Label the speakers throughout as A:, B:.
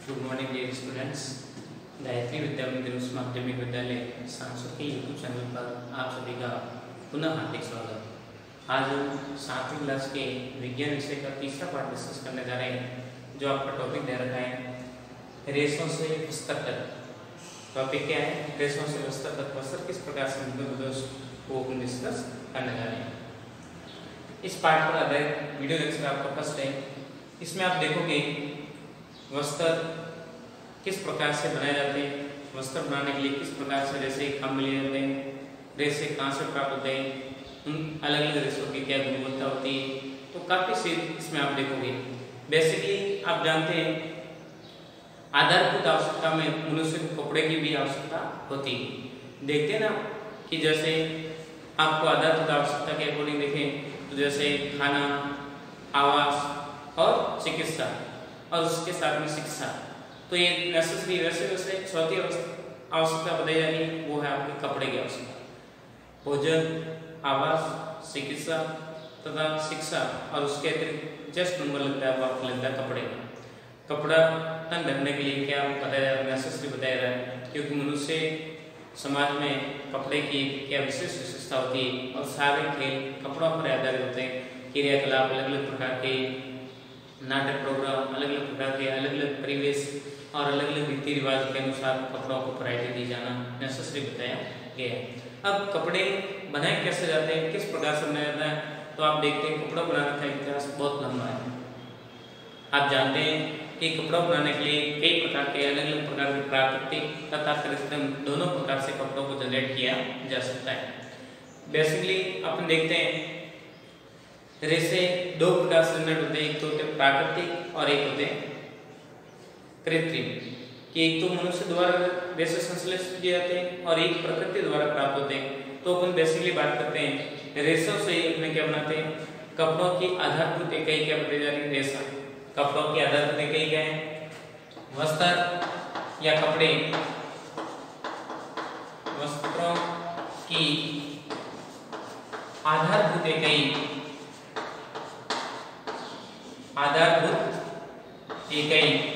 A: Good morning dear students. Gayatri Vidya Mandir उच्च माध्यमिक विद्यालय सांसद के यूट्यूब चैनल पर आप सभी का पुनः हार्दिक स्वागत। आज हम 7वीं क्लास के विज्ञान विषय का तीसरा पार्ट डिस्कस करने जा रहे हैं, जो आपका टॉपिक दे रखा है रेशों से वस्त्र तक। टॉपिक क्या है? रेशों से वस्त्र तक। वस्त्र किस प्रकार से बनते हैं वो हम डिस्कस करने जा रहे हैं। इस पार्ट पर आधारित वीडियो लेक्चर आपका फर्स्ट है। इसमें आप देखोगे वस्त्र किस प्रकार से बनाए जाते हैं, वस्त्र बनाने के लिए किस प्रकार से रेशे काम लिए जाते हैं, रेशे कहाँ से प्राप्त होते हैं, उन अलग अलग रेशों की क्या गुणवत्ता होती है, तो काफी चीज इसमें आप देखोगे। बेसिकली आप जानते हैं आधारभूत आवश्यकता में मनुष्य को कपड़े की भी आवश्यकता होती है। देखते हैं ना कि जैसे आपको आधारभूत आवश्यकता के अकॉर्डिंग देखें तो जैसे खाना, आवास और चिकित्सा और उसके साथ में शिक्षा, तो ये नेसेसरी वैसे चौथी आवश्यकता बताई जा रही है, वो है आपके कपड़े की आवश्यकता। भोजन, आवास, चिकित्सा तथा शिक्षा और उसके अतिरिक्त जस्ट नंबर लगता है वो आपको लगता है कपड़े का। कपड़ा तन ढकने के लिए क्या बताया जा रहा है? नेसेसरी बताया जा रहा है, क्योंकि मनुष्य समाज में कपड़े की क्या विशेष विशेषता होती है और सारे खेल कपड़ों पर आधारित होते हैं। क्रियाकलाप अलग अलग प्रकार के, नाटक प्रोग्राम अलग अलग प्रकार के, अलग अलग परिवेश और अलग अलग रीति रिवाज के अनुसार कपड़ों को वैरायटी दी जाना नेसेसरी बताया गया है। अब कपड़े बनाए कैसे जाते हैं, किस प्रकार से बनाया जाता है, तो आप देखते हैं कपड़ा बनाने का इतिहास बहुत लंबा है। आप जानते हैं कि कपड़ा बनाने के लिए कई प्रकार के अलग अलग प्रकार के प्राकृतिक तथा कृत्रिम दोनों प्रकार से कपड़ों को जनरेट किया जा सकता है। बेसिकली अपन देखते हैं रेशे दो प्रकार से जनरेट होते हैं, एक तो होते हैं प्राकृतिक और एक होते हैं कृत्रिम। कि एक तो मनुष्य द्वारा रेशे संश्लेषित किए जाते हैं और एक प्रकृति द्वारा प्राप्त होते हैं। तो अपन बेसिकली बात करते हैं रेशों से अपने क्या बनाते हैं, कपड़ों की आधारभूत इकाई क्या बताई जा रही है? रेशा। कपड़ों की आधारभूत इकाई क्या है? वस्त्र या कपड़े। वस्त्रों की आधारभूत इकाई, आधारभूत इकाई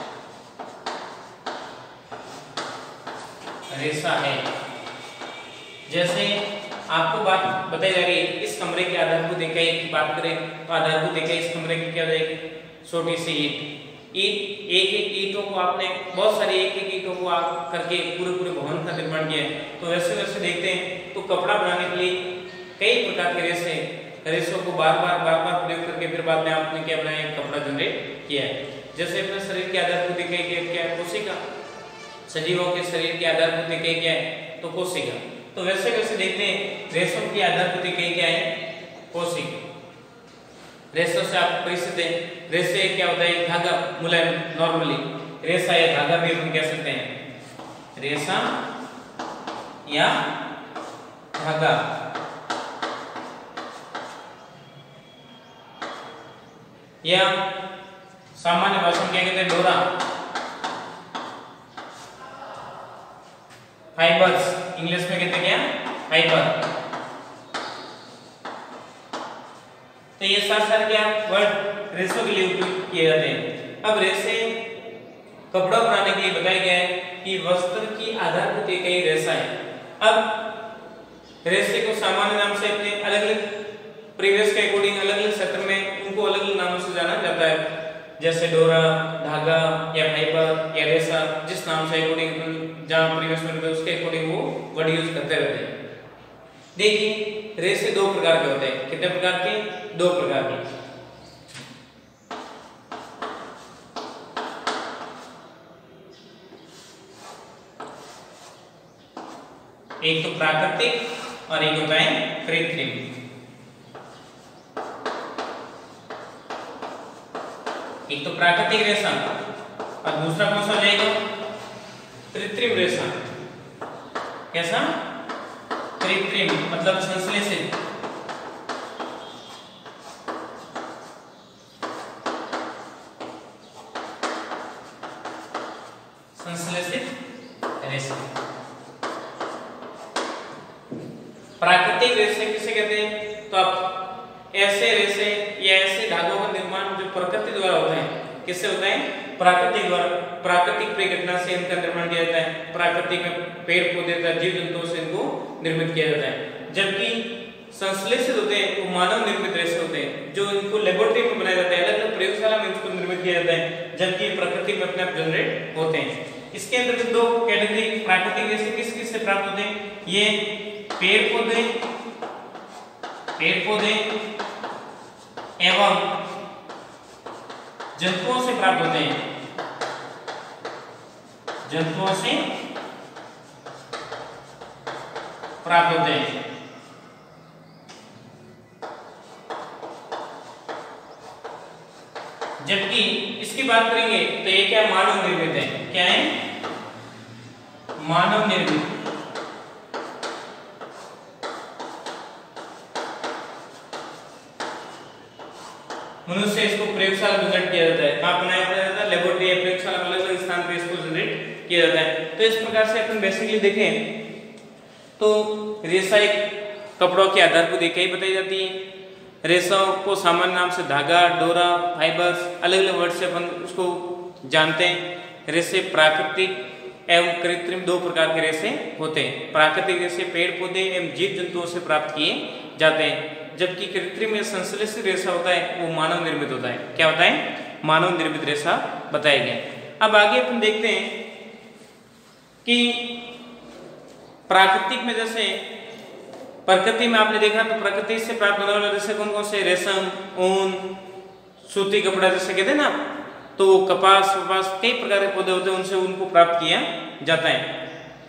A: रेशा है। जैसे आपको बात बताई जा रही है, इस कमरे की आधारभूत इकाई की बात करें तो आधारभूत इकाई इस कमरे की क्या जाएगी? छोटी सी ईंट। एक एक ईंटों को आपने बहुत सारी एक एक ईंटों को आप करके पूरे भवन का निर्माण किया है। तो वैसे देखते हैं तो कपड़ा बनाने के लिए कई प्रकार के रेशों को बार बार प्रयोग करके फिर बाद में आपने क्या बनाया? कपड़ा जनरेट किया है। जैसे अपने शरीर की आधारभूत इकाई क्या है? कोशिका। सजीवों के शरीर की आधारभूत इकाई क्या है? तो कोशिका। तो वैसे देखते हैं रेशों की आधारभूत इकाई क्या है? कोशिका। रेशों से आप परिचित हैं। रेशे क्या होता है? धागा, मुलायम नॉर्मली रेशा या धागा भी हम कह सकते हैं, रेशा या धागा। या सामान्य भाषा में क्या कहते हैं? डोरा, फाइबर्स, इंग्लिश में कहते हैं क्या? फाइबर। तो ये सारे क्या वर्ड रेशों के लिए उपयोग किए जाते हैं। अब रेशे कपड़ा बनाने के लिए बताया गया है कि वस्त्र की आधारभूत इकाई रेशा है। अब रेशे को सामान्य नाम से अपने अलग अलग परिवेश के अकॉर्डिंग अलग अलग क्षेत्र में उनको अलग अलग नामों से जाना जाता है। जैसे डोरा, धागा या फाइबर या रेशा, जिस नाम से अकॉर्डिंग जहां परिवेश में रहते हैं उसके अकॉर्डिंग वो वर्ड यूज करते रहते हैं। देखिए रेशे दो प्रकार के होते हैं। कितने प्रकार के? दो प्रकार के। एक तो प्राकृतिक और एक होता है कृत्रिम। एक तो प्राकृतिक रेशा और दूसरा कौन सा हो जाएगा? कृत्रिम रेशा। कैसा? कृत्रिम मतलब संश्लेषित। संश्लेषित रेशा। प्राकृतिक रेशे किसे कहते हैं? तो आप ऐसे रेशे या ऐसे धागों का निर्माण जो प्रकृति द्वारा होता है, किससे होता है? प्राकृतिक प्रघटना से इनका निर्माण किया जाता है। प्राकृतिक में पेड़ पौधे तथा जीव जंतुओं से इनको निर्मित किया जाता है। जबकि संश्लेषित होते हैं वो मानव निर्मित रेशे होते हैं, जो इनको लेबोरेटरी में बनाया जाता है, अलग अलग प्रयोगशाला में इसको निर्मित किया जाता है, जबकि प्रकृति में अपने आप जनरेट होते हैं। इसके अंतर्गत दो कैटेगरी प्राकृतिक रेशे किस किस से प्राप्त होते हैं, ये पेड़ पौधे एवं जंतुओं से प्राप्त होते हैं, जंतुओं से प्राप्त होते हैं। जबकि इसकी बात करेंगे तो ये क्या मानव निर्मित है, क्या है मानव निर्मित। मनुष्य इसको प्रयोगशाला में जनरेट किया जाता है, कहां बनाया जाता है, लेबोरेटरी या प्रयोगशाला में अलग अलग स्थान पे इसको जनरेट किया जाता है। तो इस प्रकार से अपन बेसिकली देखें तो रेशा एक कपड़ों के आधारभूत इकाई बताई जाती है। रेशों को सामान्य नाम से धागा, डोरा, फाइबर्स, अलग अलग वर्ड से अपन उसको जानते हैं। रेशे प्राकृतिक एवं कृत्रिम दो प्रकार के रेशे होते हैं। प्राकृतिक रेशे पेड़ पौधे एवं जीव जंतुओं से प्राप्त किए जाते हैं, जबकि कृत्रिम या संश्लेषित रेशा होता है वो मानव निर्मित होता है। क्या होता है, मानव निर्मित रेशा बताया गया। अब आगे अपन देखते हैं कि प्राकृतिक में जैसे प्रकृति में आपने देखा तो प्रकृति से प्राप्त होने वाले रेशे कौन कौन से, रेशम, ऊन, सूती कपड़ा जैसे कहते हैं ना, तो कपास कई प्रकार के पौधे होते हैं, उनसे उनको प्राप्त किया जाता है।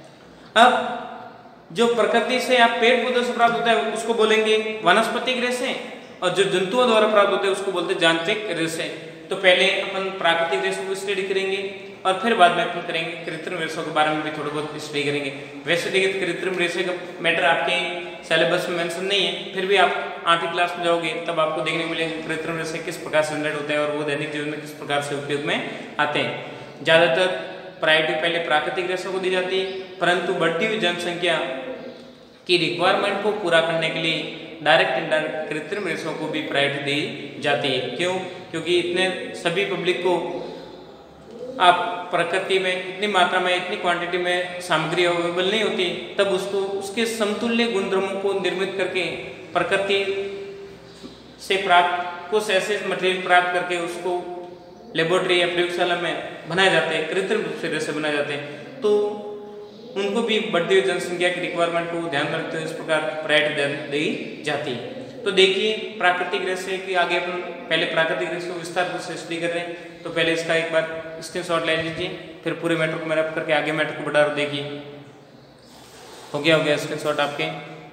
A: अब जो प्रकृति से आप पेड़ पौधों से प्राप्त होता है उसको बोलेंगे वानस्पतिक रेशे, और जो जंतुओं द्वारा प्राप्त होते हैं उसको बोलते हैं यांत्रिक रेशे। तो पहले अपन प्राकृतिक रेशों को स्टडी करेंगे और फिर बाद में अपन करेंगे कृत्रिम रेशों के बारे में भी थोड़ा बहुत स्टडी करेंगे। वैसे देखिए तो कृत्रिम रेशे का मैटर आपके सिलेबस में मेंशन नहीं है, फिर भी आप 8वीं क्लास में जाओगे तब आपको देखने को मिलेगा कृत्रिम रेशे किस प्रकार से जनरेट होते हैं और वो दैनिक जीवन में किस प्रकार से उपयोग में आते हैं। ज़्यादातर प्रायोरिटी पहले प्राकृतिक रेशों को दी जाती है, परंतु बढ़ती हुई जनसंख्या की रिक्वायरमेंट को पूरा करने के लिए डायरेक्ट इनडायरेक्ट कृत्रिम रेशों को भी प्रायोरिटी दी जाती है। क्यों? क्योंकि इतने सभी पब्लिक को आप प्रकृति में इतनी मात्रा में इतनी क्वांटिटी में सामग्री अवेलेबल नहीं होती, तब उसको उसके समतुल्य गुणधर्मों को निर्मित करके प्रकृति से प्राप्त कुछ ऐसे मटेरियल प्राप्त करके उसको लेबोरेटरी या प्रयोगशाला में बनाए जाते हैं, कृत्रिम रूप से रेशे बनाए जाते हैं। तो उनको भी बढ़ती हुई जनसंख्या की रिक्वायरमेंट को ध्यान में रखते हुए इस प्रकार प्रायोरिटी दी जाती है। तो देखिए प्राकृतिक रेशे की आगे अपन पहले प्राकृतिक रेशे को विस्तार रूप से स्टडी कर रहे हैं, तो पहले इसका एक बार स्क्रीनशॉट ले लीजिए, फिर पूरे मैटर को मैप करके आगे मैटर को बढ़ा देखिए। हो गया स्क्रीनशॉट आपके।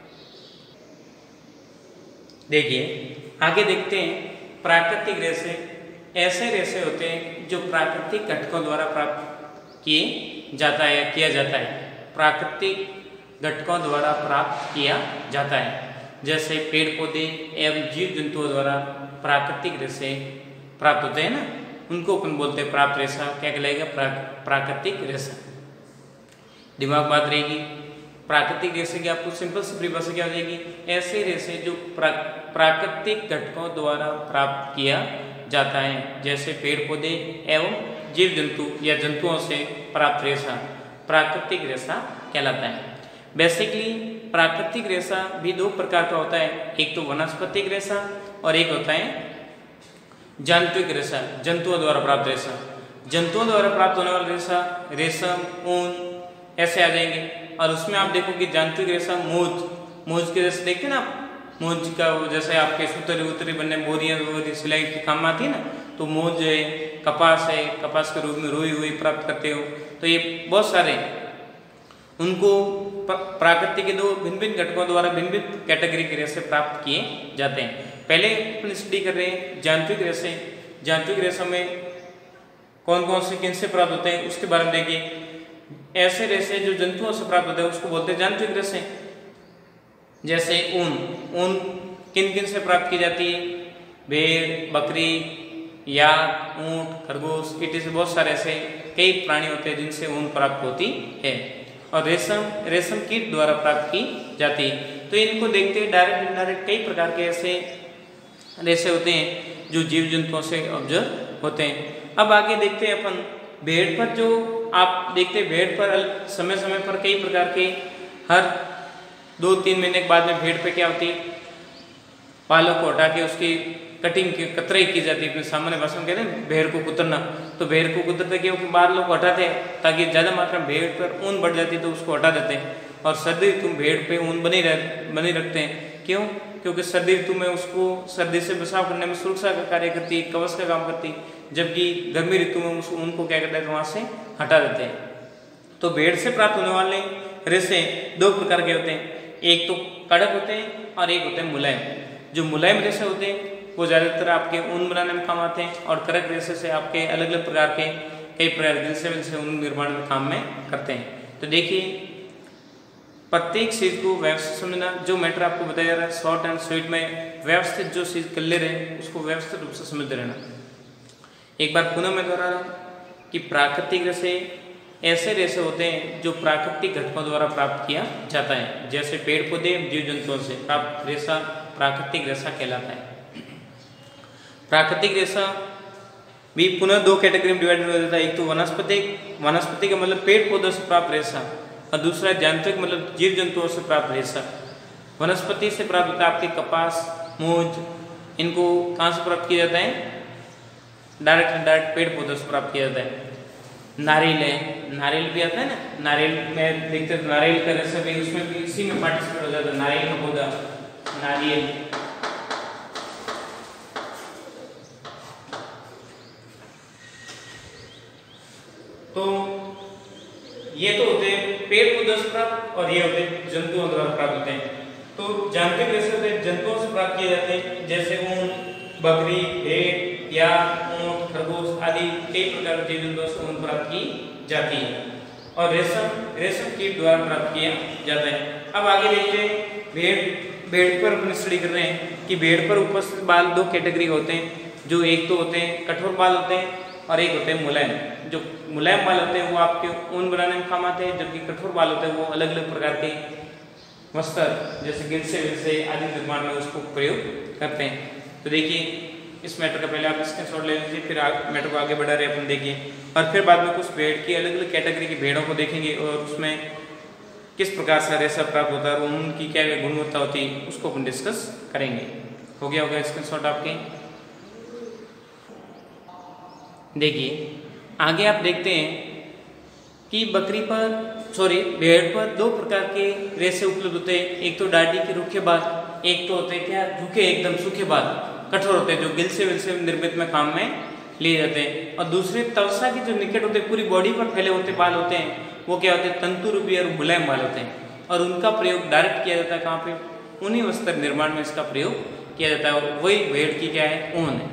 A: देखिए आगे देखते हैं प्राकृतिक रेशे ऐसे रेशे होते हैं जो प्राकृतिक घटकों द्वारा प्राप्त किए जाता है या किया जाता है। प्राकृतिक घटकों द्वारा प्राप्त किया जाता है, जैसे पेड़ पौधे एवं जीव जंतुओं द्वारा प्राकृतिक रेशे प्राप्त होते हैं ना, उनको अपन बोलते हैं प्राप्त रेशा। क्या कहलाएगा? प्राकृतिक रेशा। दिमाग बात रहेगी। प्राकृतिक रेशे की आपको सिंपल सी परिभाषा क्या हो जाएगी? ऐसे रेशे जो प्राकृतिक घटकों द्वारा प्राप्त किया जाता है, जैसे पेड़ पौधे एवं जीव जंतु या जंतुओं से प्राप्त रेशा प्राकृतिक रेशा कहलाता है। बेसिकली प्राकृतिक रेशा भी दो प्रकार का होता है, एक तो वनस्पतिक रेशा और एक होता है यांत्रिक रेशा, जंतुओं द्वारा प्राप्त रेशा। जंतुओं द्वारा प्राप्त होने वाला रेशा रेशम, ऊन ऐसे आ जाएंगे, और उसमें आप देखोगे यांत्रिक रेशा मोज के जैसे देखते हैं ना, मोज का जैसे आपके सूतरी बनने बोरियां सिलाई के काम आती है ना, तो मोज है, कपास के रूप में रोई हुई प्राप्त करते हो। तो ये बहुत सारे उनको प्राकृतिक के दो भिन्न भिन्न घटकों द्वारा भिन्न भिन्न कैटेगरी के रेशे प्राप्त किए जाते हैं। पहले अपन स्टडी कर रहे हैं यांत्रिक रेशे। यांत्रिक रेशों में कौन कौन से किन से प्राप्त होते हैं उसके बारे में देखिए। ऐसे रेशे जो जंतुओं से प्राप्त होते हैं उसको बोलते हैं यांत्रिक रेशे। जैसे ऊन किन किन से प्राप्त की जाती है? भेड़, बकरी, याक, ऊंट, खरगोश, इटी से बहुत सारे ऐसे कई प्राणी होते हैं जिनसे ऊन प्राप्त होती है। और रेशम कीट द्वारा प्राप्त की जाती है। तो इनको देखते हुए डायरेक्ट इनडायरेक्ट कई प्रकार के ऐसे रेशे होते हैं जो जीव जंतुओं से ऑब्जर्व होते हैं। अब आगे देखते हैं अपन भेड़ पर। जो आप देखते हैं भेड़ पर समय समय पर कई प्रकार के हर 2-3 महीने के बाद में भेड़ पे क्या होती है, बालों को हटा के उसकी कटिंग की कतराई की जाती है। अपने सामान्य भाषा में कहते हैं भेड़ को कुतरना। तो भेड़ को कुतरते क्योंकि बालों को हटाते हैं ताकि ज़्यादा मात्रा में भेड़ पर ऊन बढ़ जाती है तो उसको हटा देते हैं। और सर्दी ऋतु में भेड़ पे ऊन बनी रखते हैं। क्यों? क्योंकि सर्दी ऋतु में उसको सर्दी से बचाव करने में सुरक्षा का कार्य करती है, कवच का काम करती है, जबकि गर्मी ऋतु में उस ऊन को क्या करते हैं, वहाँ से हटा देते हैं। तो भेड़ से प्राप्त होने वाले रेशे 2 प्रकार के होते हैं, एक तो कड़क होते हैं और एक होते हैं मुलायम। जो मुलायम रेशे होते हैं वो ज़्यादातर आपके ऊन बनाने में काम आते हैं, और कड़क रेशे से आपके अलग अलग प्रकार के कई प्रकार से ऊन निर्माण में काम में करते हैं। तो देखिए प्रत्येक चीज़ को व्यवस्थित समझना। जो मैटर आपको बताया जा रहा है शॉर्ट एंड स्वीट में व्यवस्थित जो चीज़ कर ले रहे हैं उसको व्यवस्थित रूप से समझते रहना। एक बार पुनः मैं दोहरा रहा हूँ कि प्राकृतिक रेशे ऐसे रेशे होते हैं जो प्राकृतिक घटकों द्वारा प्राप्त किया जाता है, जैसे पेड़ पौधे जीव जंतुओं से प्राप्त रेशा प्राकृतिक रेशा कहलाता है। प्राकृतिक रेशा भी पुनः 2 कैटेगरी में डिवाइड हो जाता है। एक तो वनस्पति का मतलब पेड़ पौधों से प्राप्त रेशा, और दूसरा यांत्रिक मतलब जीव जंतुओं से प्राप्त रेशा। वनस्पति से प्राप्त होता है आपके कपास, मूंज, इनको कहाँ से प्राप्त किया जाता है, डायरेक्ट पेड़ पौधों से प्राप्त किया जाता है। नारियल है, नारियल भी आता है ना, नारियल में देखते हैं नारियल का रेशा भी उसमें भी इसी में पार्टिसिपेट हो जाता है, नारियल का पौधा, नारियल। तो ये तो होते हैं पेड़ पौधों से प्राप्त, और ये होते हैं जंतुओं द्वारा प्राप्त होते हैं। तो यांत्रिक रेशे होते हैं जंतुओं से प्राप्त किए जाते हैं, जैसे ऊन, बकरी, भेड़ या ऊंट, खरगोश आदि कई प्रकार के जीव जंतुओं से ऊन प्राप्त की जाती है। और रेशम कीट द्वारा प्राप्त किया जाता है। अब आगे देखते हैं भेड़ पर अपन स्टडी कर रहे हैं कि भेड़ पर उपस्थित बाल 2 कैटेगरी होते हैं। जो एक तो होते हैं कठोर बाल होते हैं और एक होते हैं मुलायम। जो मुलायम बाल होते हैं वो आपके ऊन बनाने में काम आते हैं, जबकि कठोर बाल होते हैं वो अलग अलग प्रकार के वस्त्र जैसे गिलसे आदि निर्माण में उसको प्रयोग करते हैं। तो देखिए इस मैटर का पहले आप स्क्रीनशॉट ले लीजिए, फिर मैटर को आगे बढ़ा रहे अपन देखिए, और फिर बाद में कुछ भेड़ की अलग अलग कैटेगरी की भेड़ों को देखेंगे और उसमें किस प्रकार से रेशा प्राप्त होता है और उनकी क्या गुणवत्ता होती है उसको अपन डिस्कस करेंगे। हो गया होगा स्क्रीनशॉट आपके। देखिए आगे आप देखते हैं कि भेड़ पर 2 प्रकार के रेशे उपलब्ध होते हैं। एक तो डाडी के रूखे बाल, एक तो होते हैं क्या रूखे एकदम सूखे बाल, कठोर होते हैं, जो गिलसे निर्मित में काम में लिए जाते हैं। और दूसरे तवसा के जो निकट होते हैं, पूरी बॉडी पर फैले होते बाल होते हैं, वो क्या होते हैं तंतु रूपी और मुलायम बाल होते हैं, और उनका प्रयोग डायरेक्ट किया जाता है कहाँ पे, ऊनी वस्त्र निर्माण में इसका प्रयोग किया जाता है। और वही भेड़ की क्या है, ऊन है।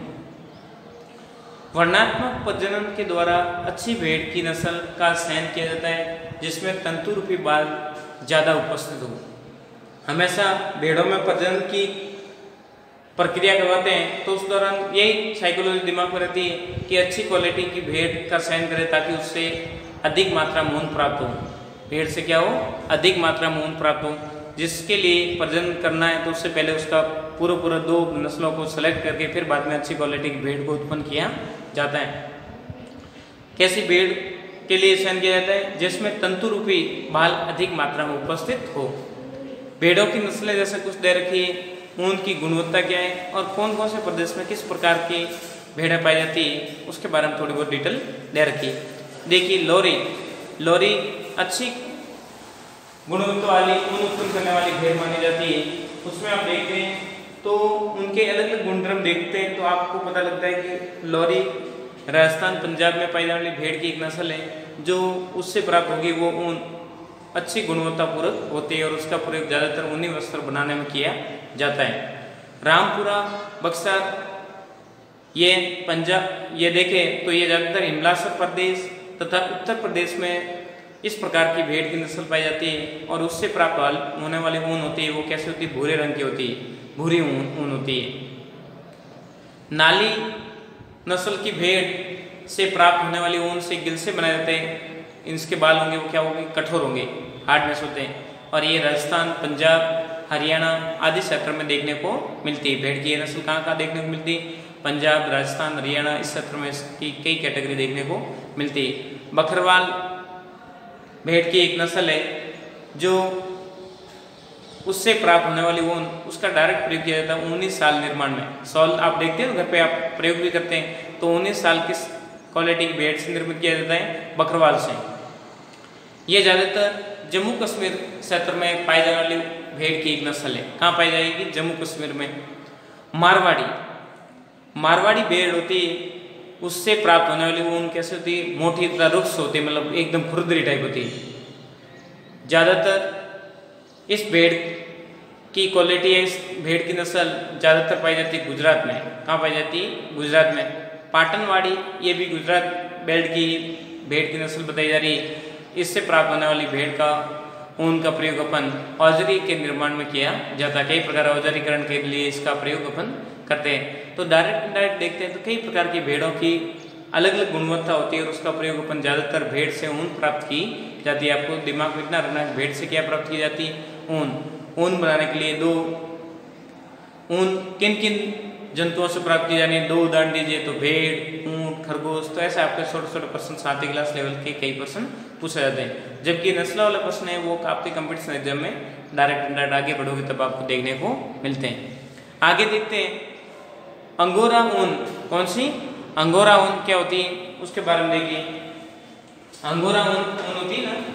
A: वर्णात्मक प्रजनन के द्वारा अच्छी भेड़ की नस्ल का चयन किया जाता है जिसमें तंतु रूपी बाल ज़्यादा उपस्थित हो। हमेशा भेड़ों में प्रजनन की प्रक्रिया करवाते हैं तो उस दौरान यही साइकोलॉजी दिमाग में रहती है कि अच्छी क्वालिटी की भेड़ का चयन करें ताकि उससे अधिक मात्रा में ऊन प्राप्त हो। भेड़ से क्या हो, अधिक मात्रा में ऊन प्राप्त हो। जिसके लिए प्रजनन करना है तो उससे पहले उसका पूरा 2 नस्लों को सेलेक्ट करके फिर बाद में अच्छी क्वालिटी की भेड़ को उत्पन्न किया जाता है। कैसी भेड़ के लिए चयन किया जाता है, जिसमें तंतु रूपी बाल अधिक मात्रा में उपस्थित हो। भेड़ों की नस्लें जैसे कुछ दे रखी है, ऊन की गुणवत्ता क्या है और कौन कौन से प्रदेश में किस प्रकार की भेड़ें पाई जाती है उसके बारे में थोड़ी बहुत डिटेल दे रखी है। देखिए लोरी अच्छी गुणवत्ता वाली ऊन उत्पन्न करने वाली भेड़ मानी जाती है। उसमें आप देखते हैं तो उनके अलग अलग गुणधर्म देखते हैं तो आपको पता लगता है कि लोरी राजस्थान पंजाब में पाई जाने वाली भेड़ की एक नस्ल है, जो उससे प्राप्त होगी वो ऊन अच्छी गुणवत्ता पूर्वक होती है और उसका प्रयोग ज़्यादातर ऊनी वस्त्र बनाने में किया जाता है। रामपुरा, बक्सर, ये पंजाब, ये देखें तो ये ज़्यादातर हिमाचल प्रदेश तथा उत्तर प्रदेश में इस प्रकार की भेड़ की नस्ल पाई जाती है और उससे प्राप्त होने वाली ऊन होती है वो कैसी होती है, भूरे रंग की होती है, भूरी ऊन होती है। नाली नस्ल की भेड़ से प्राप्त होने वाली ऊन से गिलसे बनाए जाते हैं। इनके बाल होंगे वो क्या होंगे, कठोर होंगे, हार्डनेस होते हैं, और ये राजस्थान, पंजाब, हरियाणा आदि क्षेत्र में देखने को मिलती है। भेड़ की ये नस्ल कहाँ देखने को मिलती है, पंजाब, राजस्थान, हरियाणा इस क्षेत्र में इसकी कई कैटेगरी देखने को मिलती है। बकरवाल भेड़ की एक नस्ल है जो उससे प्राप्त होने वाली ऊन उसका डायरेक्ट प्रयोग किया जाता है 19 साल निर्माण में। सॉल आप देखते हैं घर पे आप प्रयोग भी करते हैं तो 19 साल किस क्वालिटी की भेड़ से निर्मित किया जाता है, बकरवाल से। ये ज़्यादातर जम्मू कश्मीर क्षेत्र में पाई जाने वाली भेड़ की एक नस्ल है। कहाँ पाई जाएगी? जम्मू कश्मीर में। मारवाड़ी भेड़ होती है, उससे प्राप्त होने वाली ऊन कैसे होती है? मोटी तथा रुक्ष होती है, मतलब एकदम खुरदरी टाइप होती है। ज़्यादातर इस भेड़ की क्वालिटी है, इस भेड़ की नस्ल ज़्यादातर पाई जाती है गुजरात में। कहाँ पाई जाती है? गुजरात में। पाटनवाड़ी ये भी गुजरात बेल्ट की भेड़ की नस्ल बताई जा रही है। इससे प्राप्त होने वाली भेड़ का ऊन का प्रयोग अपन औजारी के निर्माण में किया जाता है। कई प्रकार औजारीकरण के लिए इसका प्रयोग अपन करते हैं। तो डायरेक्ट इनडायरेक्ट देखते हैं तो कई प्रकार की भेड़ों की अलग अलग गुणवत्ता होती है और उसका प्रयोग अपन ज़्यादातर भेड़ से ऊन प्राप्त की जाती है। आपको दिमाग में इतना रखना है भेड़ से क्या प्राप्त की जाती है? ऊन बनाने के लिए ऊन किन किन जंतुओं से प्राप्त की जानी है? 2 उदाहरण दीजिए। तो भेड़, ऊंट, खरगोश। तो ऐसे आपके छोटे छोटे प्रश्न 7वीं क्लास लेवल के कई प्रश्न पूछे जाते हैं। जबकि नस्ल वाला प्रश्न है वो आपके कंपटीशन एग्जाम में डायरेक्ट इनडायरेक्ट आगे बढ़ोगे तब आपको देखने को मिलते हैं। आगे देखते हैं अंगोरा ऊन। कौन सी? अंगोरा ऊन क्या होती है उसके बारे में देखिए। अंगोरा ऊन होती है ना,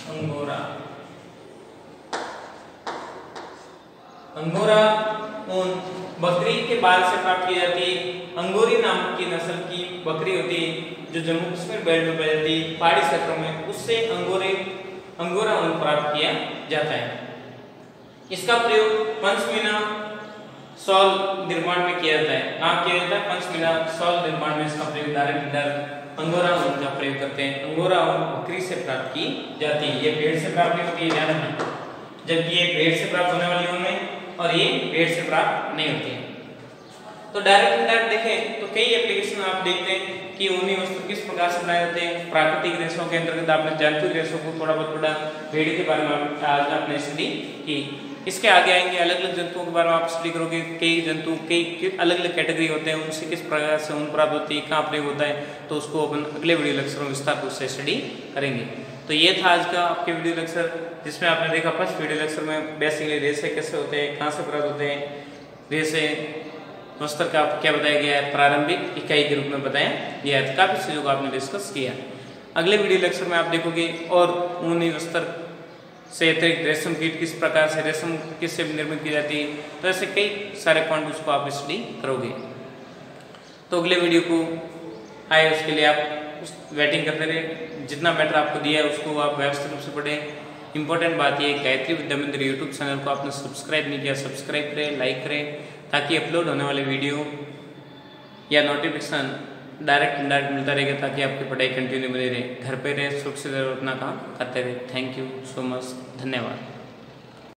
A: अंगोरा ऊन बकरी के बाल से प्राप्त की जाती है। अंगोरी नामक की नस्ल की बकरी होती है जो जम्मू कश्मीर बेल्ट में पाई जाती है, पहाड़ी क्षेत्रों में, उससे अंगोरा ऊन प्राप्त किया जाता है। इसका प्रयोग पंचमीना शॉल निर्माण में किया जाता है। कहाँ किया जाता है? पंचमीना शॉल निर्माण में इसका प्रयोग डायरेक्ट अंगोरा ऊन का प्रयोग करते हैं। अंगोरा ऊन बकरी से प्राप्त की जाती है, ये भेड़ से प्राप्त नहीं होती है, ध्यान रखना। जबकि ये भेड़ से प्राप्त होने वाली ऊन है और ये भेड़ से प्राप्त नहीं होती है। तो डायरेक्ट इनडायरेक्ट देखें तो कई एप्लीकेशन आप देखते हैं कि ऊनी वस्त्र किस प्रकार से बनाए जाते हैं। प्राकृतिक रेशों के अंतर्गत आपने जंतु रेशों को थोड़ा बहुत पढ़ा, भेड़ के बारे में आज आपने स्टडी की। इसके आगे आएंगे अलग अलग जंतुओं के बारे में आप स्टडी करोगे। कई जंतु कई अलग अलग कैटेगरी होते हैं, उनसे किस प्रकार से ऊन प्राप्त होती है, कहाँ प्रयोग होता है, तो उसको अपन अगले वीडियो लेक्चर में विस्तार रूप से स्टडी करेंगे। तो ये था आज का आपके वीडियो लेक्चर जिसमें आपने देखा फर्स्ट वीडियो लेक्चर में बेसिकली रेशे कैसे होते हैं, कहाँ से प्राप्त होते हैं, रेशे वस्त्र का क्या बताया गया है, प्रारंभिक इकाई के रूप में बताया गया है। काफ़ी चीज़ों को आपने डिस्कस किया। अगले वीडियो लेक्चर में आप देखोगे और ऊनी वस्त्र से अतिरिक्त रेशम कीट किस प्रकार से, रेशम किससे निर्मित की जाती है, तो ऐसे कई सारे पॉइंट उसको आप स्टडी करोगे। तो अगले वीडियो को आए उसके लिए आप वेटिंग करते रहे। जितना मैटर आपको दिया है उसको आप व्यवस्थित रूप से पढ़ें। इंपॉर्टेंट बात यह गायत्री विद्या मंदिर यूट्यूब चैनल को आपने सब्सक्राइब नहीं किया, सब्सक्राइब करें, लाइक करें, ताकि अपलोड होने वाले वीडियो या नोटिफिकेशन डायरेक्ट इनडायरेक्ट मिलता रहेगा, ताकि आपकी पढ़ाई कंटिन्यू बनी रहे। घर पे रहे, सुरक्षित रहे, अपना काम करते रहे। थैंक यू सो मच, धन्यवाद।